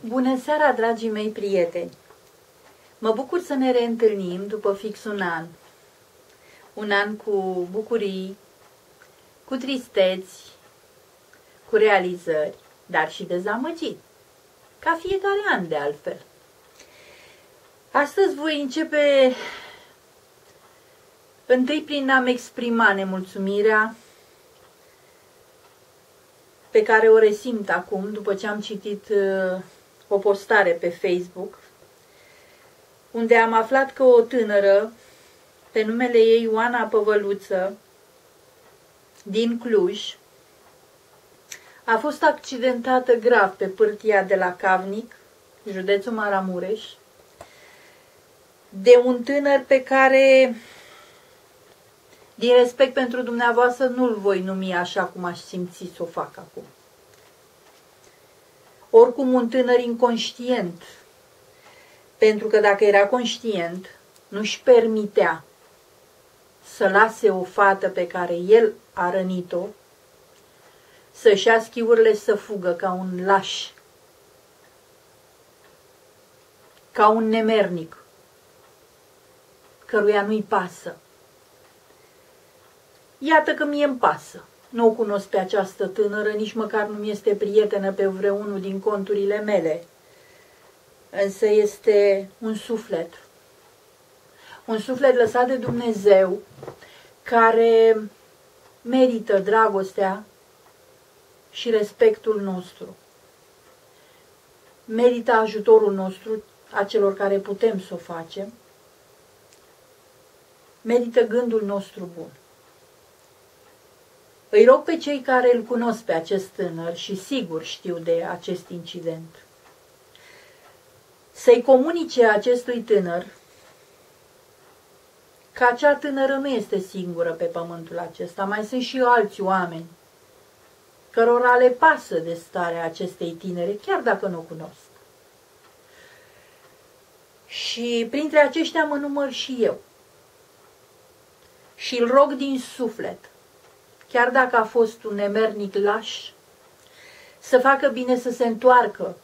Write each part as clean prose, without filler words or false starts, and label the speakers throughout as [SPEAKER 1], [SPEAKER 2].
[SPEAKER 1] Bună seara, dragii mei prieteni! Mă bucur să ne reîntâlnim după fix un an. Un an cu bucurii, cu tristeți, cu realizări, dar și dezamăgiri, ca fiecare an de altfel. Astăzi voi începe întâi prin a-mi exprima nemulțumirea pe care o resimt acum după ce am citit o postare pe Facebook, unde am aflat că o tânără, pe numele ei Oana Păvăluță, din Cluj, a fost accidentată grav pe pârtia de la Cavnic, județul Maramureș, de un tânăr pe care, din respect pentru dumneavoastră, nu-l voi numi așa cum aș simți să o fac acum. Oricum, un tânăr inconștient, pentru că dacă era conștient, nu-și permitea să lase o fată pe care el a rănit-o, să-și ia schiurile și să fugă ca un laș, ca un nemernic, căruia nu-i pasă. Iată că mie îmi pasă. Nu o cunosc pe această tânără, nici măcar nu mi este prietenă pe vreunul din conturile mele. Însă este un suflet lăsat de Dumnezeu, care merită dragostea și respectul nostru. Merită ajutorul nostru, a celor care putem să o facem. Merită gândul nostru bun. Îi rog pe cei care îl cunosc pe acest tânăr și sigur știu de acest incident, să-i comunice acestui tânăr că acea tânără nu este singură pe pământul acesta, mai sunt și alți oameni cărora le pasă de starea acestei tinere, chiar dacă nu o cunosc. Și printre aceștia mă număr și eu. Și îl rog din suflet, chiar dacă a fost un nemernic laș, să facă bine să se întoarcă,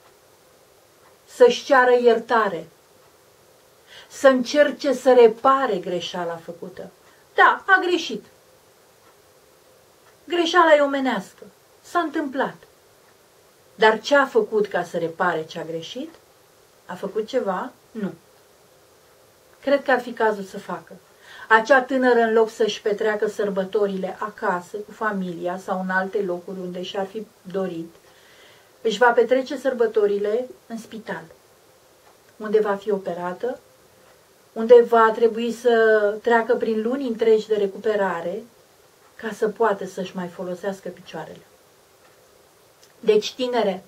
[SPEAKER 1] să-și ceară iertare, să încerce să repare greșeala făcută. Da, a greșit. Greșeala e omenească. S-a întâmplat. Dar ce a făcut ca să repare ce a greșit? A făcut ceva? Nu. Cred că ar fi cazul să facă. Acea tânără, în loc să-și petreacă sărbătorile acasă, cu familia sau în alte locuri unde și-ar fi dorit, își va petrece sărbătorile în spital, unde va fi operată, unde va trebui să treacă prin luni întregi de recuperare ca să poată să-și mai folosească picioarele. Deci, tinere,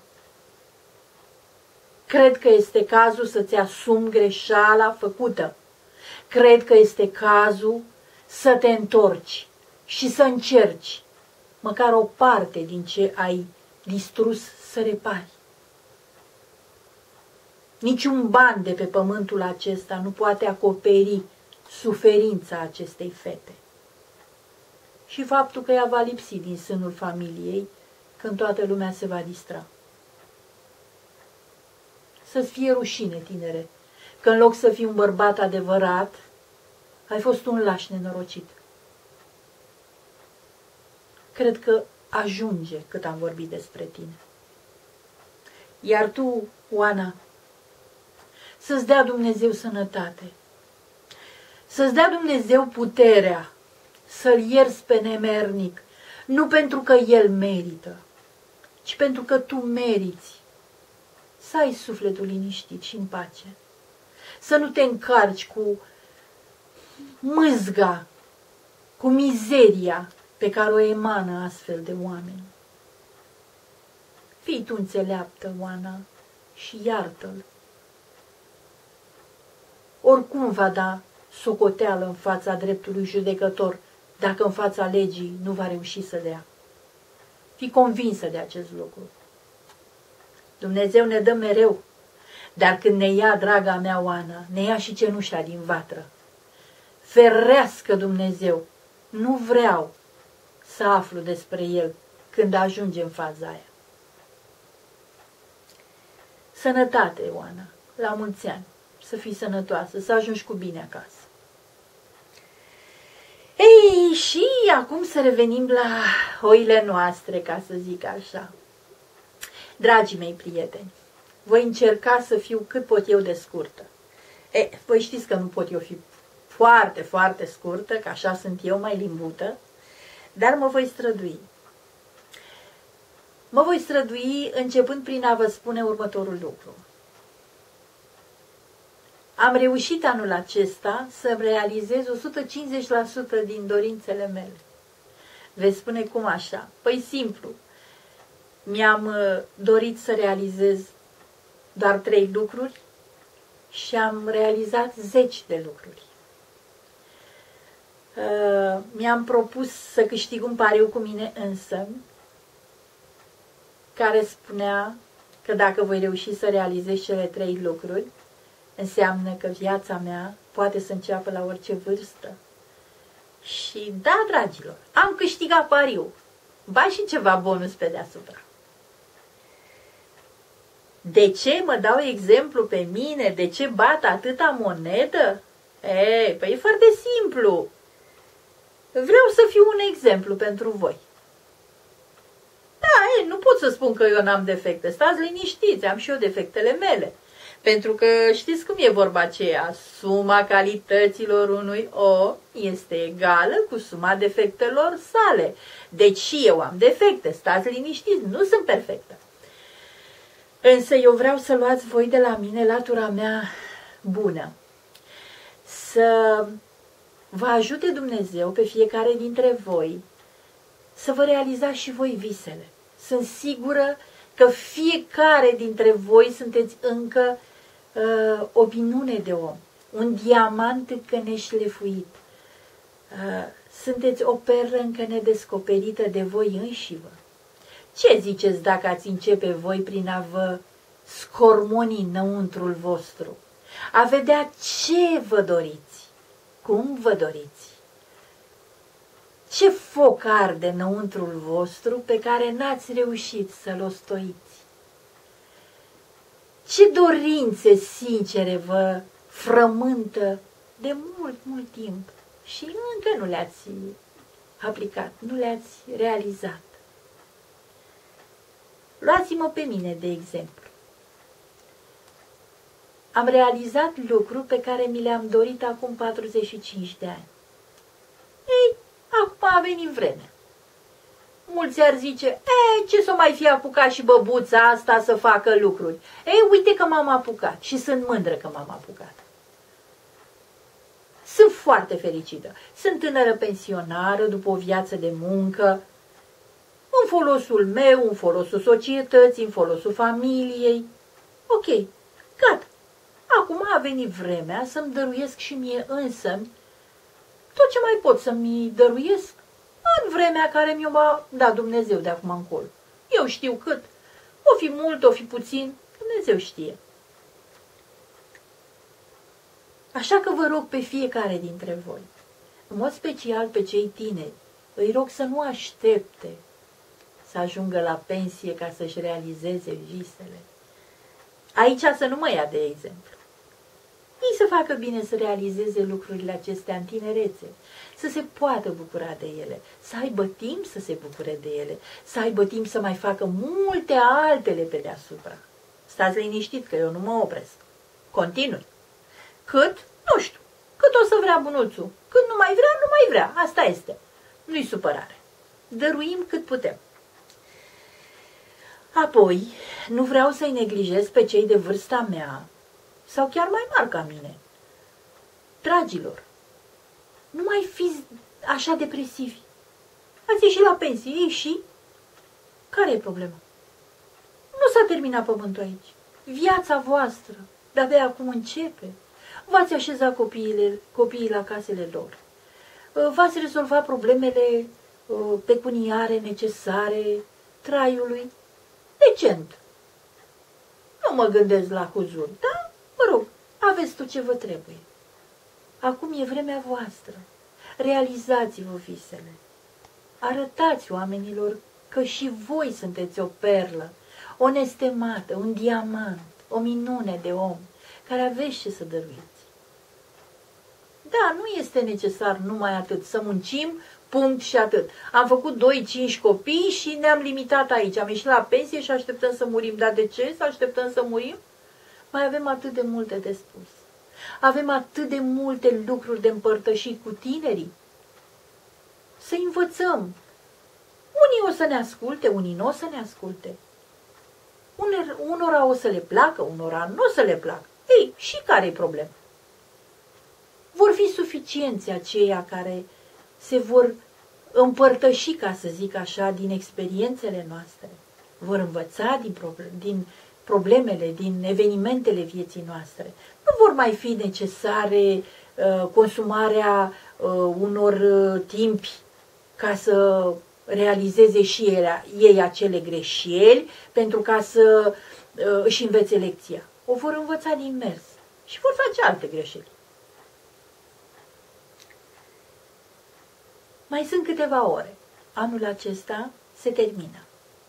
[SPEAKER 1] cred că este cazul să-ți asumi greșeala făcută. Cred că este cazul să te întorci și să încerci măcar o parte din ce ai distrus să repari. Niciun ban de pe pământul acesta nu poate acoperi suferința acestei fete. Și faptul că ea va lipsi din sânul familiei când toată lumea se va distra. Să-ți fie rușine, tinere, că în loc să fii un bărbat adevărat, ai fost un laș nenorocit. Cred că ajunge cât am vorbit despre tine. Iar tu, Oana, să-ți dea Dumnezeu sănătate, să-ți dea Dumnezeu puterea să-l ierți pe nemernic, nu pentru că el merită, ci pentru că tu meriți să ai sufletul liniștit și în pace, să nu te încarci cu mâzga, cu mizeria pe care o emană astfel de oameni. Fii tu înțeleaptă, Oana, și iartă-l. Oricum va da socoteală în fața dreptului judecător, dacă în fața legii nu va reuși să dea. Fii convinsă de acest lucru. Dumnezeu ne dă mereu, dar când ne ia, draga mea Oana, ne ia și cenușa din vatră. Ferească Dumnezeu, nu vreau să aflu despre el când ajunge în faza aia. Sănătate, Oana, la mulți ani, să fii sănătoasă, să ajungi cu bine acasă. Ei, și acum să revenim la oile noastre, ca să zic așa. Dragii mei prieteni, voi încerca să fiu cât pot eu de scurtă. Voi știți că nu pot eu fi foarte, foarte scurtă, că așa sunt eu, mai limbută, dar mă voi strădui. Mă voi strădui începând prin a vă spune următorul lucru. Am reușit anul acesta să realizez 150% din dorințele mele. Veți spune cum așa? Păi simplu. Mi-am dorit să realizez doar 3 lucruri și am realizat 10 de lucruri. Mi-am propus să câștig un pariu cu mine însă, care spunea că dacă voi reuși să realizez cele 3 lucruri, înseamnă că viața mea poate să înceapă la orice vârstă. Și da, dragilor, am câștigat pariu. Ba și ceva bonus pe deasupra. De ce mă dau exemplu pe mine? De ce bat atâta monedă? Păi e foarte simplu. Vreau să fiu un exemplu pentru voi. Da, nu pot să spun că eu n-am defecte. Stați liniștiți, am și eu defectele mele. Pentru că știți cum e vorba aceea, suma calităților unui om este egală cu suma defectelor sale. Deci și eu am defecte, stați liniștiți, nu sunt perfectă. Însă eu vreau să luați voi de la mine latura mea bună. Să vă ajute Dumnezeu pe fiecare dintre voi să vă realizați și voi visele. Sunt sigură că fiecare dintre voi sunteți încă o minune de om, un diamant încă neșlefuit. Sunteți o perlă încă nedescoperită de voi înșivă. Ce ziceți dacă ați începe voi prin a vă scormoni înăuntrul vostru, a vedea ce vă doriți, cum vă doriți, ce foc arde înăuntrul vostru pe care n-ați reușit să-l ostoiți? Ce dorințe sincere vă frământă de mult, mult timp și încă nu le-ați aplicat, nu le-ați realizat? Luați-mă pe mine, de exemplu. Am realizat lucruri pe care mi le-am dorit acum 45 de ani. Ei, acum a venit vremea. Mulți ar zice, ce s-o mai fi apucat și băbuța asta să facă lucruri? Ei, uite că m-am apucat și sunt mândră că m-am apucat. Sunt foarte fericită. Sunt tânără pensionară după o viață de muncă, în folosul meu, în folosul societății, în folosul familiei. Ok, gata. Acum a venit vremea să-mi dăruiesc și mie însămi tot ce mai pot să-mi dăruiesc în vremea care mi-o va da Dumnezeu de acum încolo. Eu știu cât. O fi mult, o fi puțin, Dumnezeu știe. Așa că vă rog pe fiecare dintre voi, în mod special pe cei tineri, îi rog să nu aștepte să ajungă la pensie ca să-și realizeze visele. Aici să nu mă ia de exemplu. Ei să facă bine să realizeze lucrurile acestea în tinerețe, să se poată bucura de ele, să aibă timp să se bucure de ele, să aibă timp să mai facă multe altele pe deasupra. Stați liniștit că eu nu mă opresc. Continui. Cât? Nu știu. Cât o să vrea bunuțul. Când nu mai vrea, nu mai vrea. Asta este. Nu-i supărare. Dăruim cât putem. Apoi, nu vreau să-i neglijez pe cei de vârsta mea sau chiar mai mari ca mine. Dragilor, nu mai fiți așa depresivi. Ați ieșit la pensie, ei și? Care e problema? Nu s-a terminat pământul aici. Viața voastră de-abia acum începe. V-ați așezat copiii la casele lor. V-ați rezolvat problemele pecuniare necesare traiului decent. Nu mă gândesc la huzuri, dar, mă rog, aveți tot ce vă trebuie. Acum e vremea voastră. Realizați-vă visele. Arătați oamenilor că și voi sunteți o perlă, o nestemată, un diamant. o minune de om, care aveți ce să dăruiți. Da, nu este necesar numai atât, să muncim, punct și atât. Am făcut 2-5 copii și ne-am limitat aici. Am ieșit la pensie și așteptăm să murim. Dar de ce să așteptăm să murim? Mai avem atât de multe de spus. Avem atât de multe lucruri de împărtășit cu tinerii. Să învățăm. Unii o să ne asculte, unii nu o să ne asculte. Unora o să le placă, unora nu o să le placă. Ei, și care-i problema? Vor fi suficienți aceia care se vor împărtăși, ca să zic așa, din experiențele noastre. Vor învăța din problemele, din evenimentele vieții noastre. Nu vor mai fi necesare consumarea unor timpi ca să realizeze și ei acele greșeli, pentru ca să își învețe lecția. O vor învăța din mers și vor face alte greșeli. Mai sunt câteva ore. Anul acesta se termină.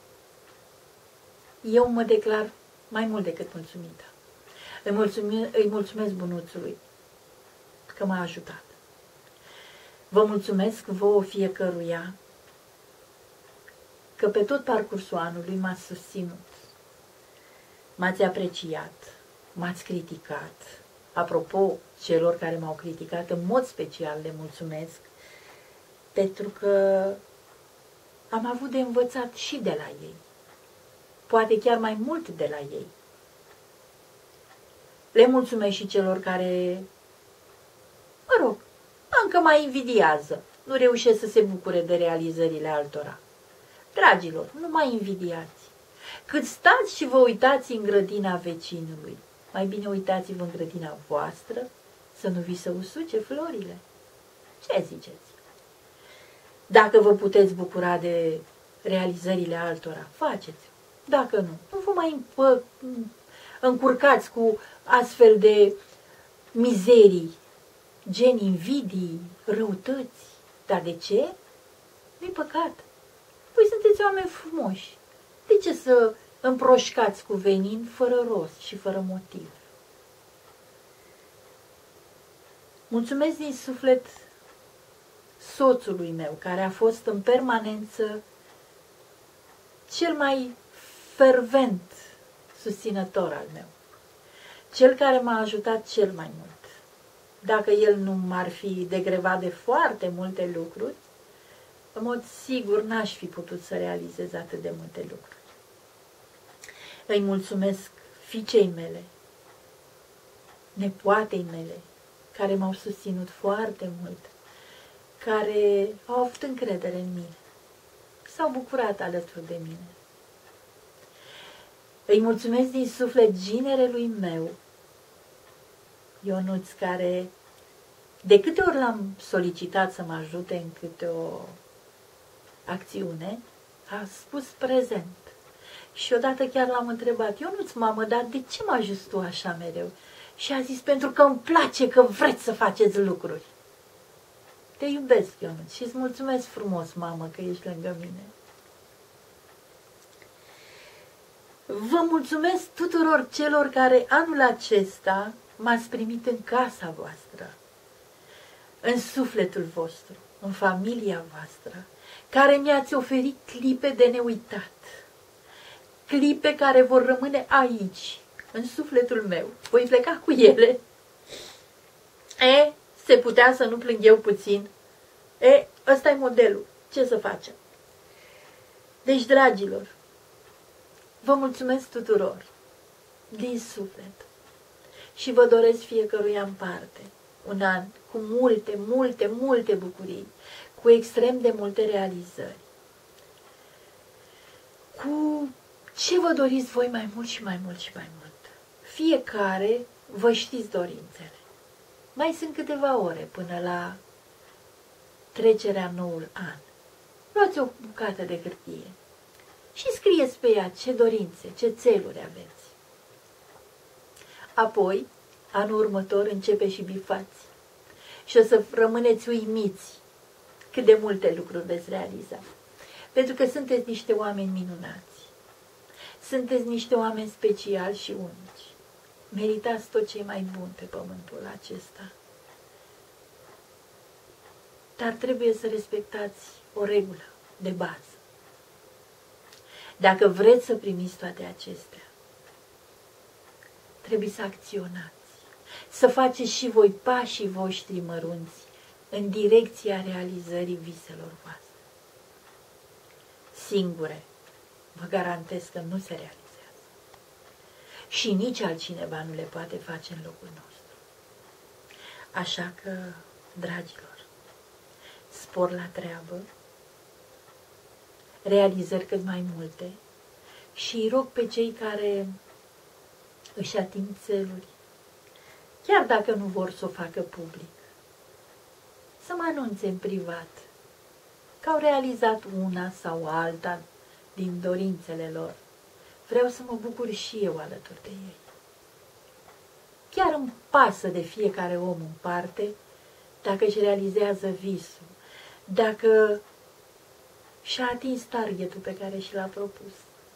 [SPEAKER 1] Eu mă declar mai mult decât mulțumită. Îi mulțumesc bunuțului că m-a ajutat. Vă mulțumesc vouă fiecăruia că pe tot parcursul anului m-ați susținut, m-ați apreciat, m-ați criticat. Apropo, celor care m-au criticat, în mod special le mulțumesc, pentru că am avut de învățat și de la ei. Poate chiar mai mult de la ei. Le mulțumesc și celor care, mă rog, încă mai invidiază, nu reușesc să se bucure de realizările altora. Dragilor, nu mai invidiați. Cât stați și vă uitați în grădina vecinului, mai bine uitați-vă în grădina voastră, să nu vi se usuce florile. Ce ziceți? Dacă vă puteți bucura de realizările altora, faceți. Dacă nu, nu vă mai încurcați cu astfel de mizerii, gen invidii, răutăți. Dar de ce? Nu-i păcat. Voi sunteți oameni frumoși. De ce să împroșcați cu venin fără rost și fără motiv? Mulțumesc din suflet soțului meu, care a fost în permanență cel mai fervent susținător al meu, cel care m-a ajutat cel mai mult. Dacă el nu m-ar fi degrevat de foarte multe lucruri, în mod sigur n-aș fi putut să realizez atât de multe lucruri. Îi mulțumesc fiicei mele, nepoatei mele, care m-au susținut foarte mult, care au avut încredere în mine, s-au bucurat alături de mine. Îi mulțumesc din suflet ginerelui meu, Ionuț, care de câte ori l-am solicitat să mă ajute în câte o acțiune, a spus prezent. Și odată chiar l-am întrebat, Ionuț, mamă, dar de ce mă ajuți tu așa mereu? Și a zis, pentru că îmi place că vreți să faceți lucruri. Te iubesc, Ionuț, și îți mulțumesc frumos, mamă, că ești lângă mine. Vă mulțumesc tuturor celor care anul acesta m-ați primit în casa voastră, în sufletul vostru, în familia voastră, care mi-ați oferit clipe de neuitat, clipe care vor rămâne aici, în sufletul meu. Voi pleca cu ele. Se putea să nu plâng eu puțin. Ăsta e modelul. Ce să facem? Deci, dragilor, vă mulțumesc tuturor, din suflet, și vă doresc fiecăruia în parte un an cu multe, multe, multe bucurii, cu extrem de multe realizări, cu ce vă doriți voi mai mult și mai mult și mai mult. Fiecare vă știți dorințele. Mai sunt câteva ore până la trecerea noul an. Luați o bucată de hârtie și scrieți pe ea ce dorințe, ce țeluri aveți. Apoi, anul următor începe și bifați și o să rămâneți uimiți cât de multe lucruri veți realiza. Pentru că sunteți niște oameni minunați. Sunteți niște oameni speciali și unici. meritați tot ce e mai bun pe pământul acesta. Dar trebuie să respectați o regulă de bază. Dacă vreți să primiți toate acestea, trebuie să acționați, să faceți și voi pașii voștri mărunți în direcția realizării viselor voastre. Singure, vă garantez că nu se realizează. Și nici altcineva nu le poate face în locul nostru. Așa că, dragilor, spor la treabă, realizări cât mai multe și îi rog pe cei care își ating țeluri, chiar dacă nu vor să o facă public, să mă anunțe în privat că au realizat una sau alta din dorințele lor. Vreau să mă bucur și eu alături de ei. Chiar îmi pasă de fiecare om în parte dacă își realizează visul, dacă și-a atins targetul pe care și l-a propus.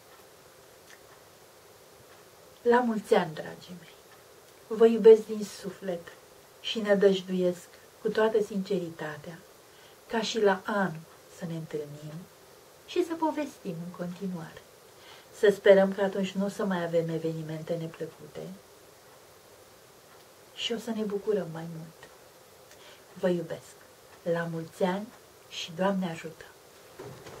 [SPEAKER 1] La mulți ani, dragii mei! Vă iubesc din suflet și nădăjduiesc cu toată sinceritatea ca și la anul să ne întâlnim și să povestim în continuare. Să sperăm că atunci nu o să mai avem evenimente neplăcute și o să ne bucurăm mai mult. Vă iubesc! La mulți ani și Doamne ajută!